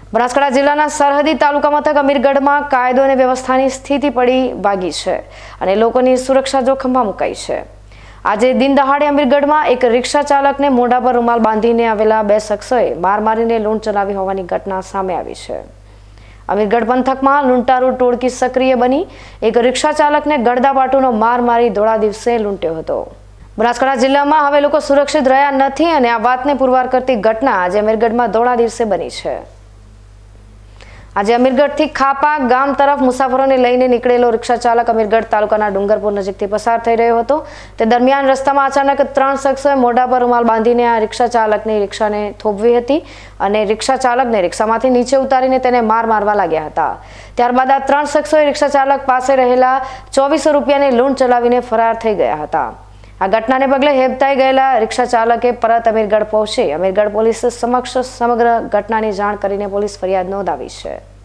બનાસકાંઠા જિલ્લાના સરહદી તાલુકા મથક અમીરગઢમાં કાયદો અને વ્યવસ્થાની સ્થિતિ પડી ભાગી છે અને લોકોની સુરક્ષા જોખમમાં મુકાઈ છે। આજે દિન દહાડે અમીરગઢમાં એક રિક્ષા ચાલકને મોઢા પર રૂમાલ બાંધીને આવેલા બે શખ્સોએ માર મારીને લૂંટ ચલાવી હોવાની ઘટના સામે આવી છે। અમીરગઢ પંથકમાં લૂંટારૂ ટોળકી સક્રિય બની એક રિક્ષા ચાલકને ગળદાપાટુનો માર મારી ધોળા દિવસે લૂંટ્યો હતો। બનાસકાંઠા જિલ્લામાં હવે લોકો સુરક્ષિત રહ્યા નથી અને આ વાતને પુરવાર કરતી ઘટના આજે અમીરગઢમાં ધોળા દિવસે બની છે। આજે અમીરગઢથી ખાપા ગામ તરફ મુસાફરોને લઈને નીકળેલો રિક્ષા ચાલક અમીરગઢ તાલુકાના ડુંગરપુર નજીકથી પસાર થઈ રહ્યો હતો। તે દરમિયાન રસ્તામાં અચાનક 3 શખ્સોએ મોઢા પર રૂમાલ બાંધીને આ રિક્ષા ચાલકની રિક્ષાને થોભવી હતી અને રિક્ષા ચાલકને રિક્ષામાંથી નીચે ઉતારીને તેને માર મારવા લાગ્યા હતા। ત્યારબાદ આ 3 શખ્સોએ રિક્ષા ચાલક પાસે રહેલા 2400 રૂપિયાની લૂંટ ચલાવીને ફરાર થઈ ગયા હતા। આ ઘટનાને પગલે હેબતાઈ ગયેલા રિક્ષા ચાલકે પરત અમીરગઢ પહોંચી અમીરગઢ પોલીસ સમક્ષ સમગ્ર ઘટનાની જાણ કરીને પોલીસ ફરિયાદ નોંધાવી છે।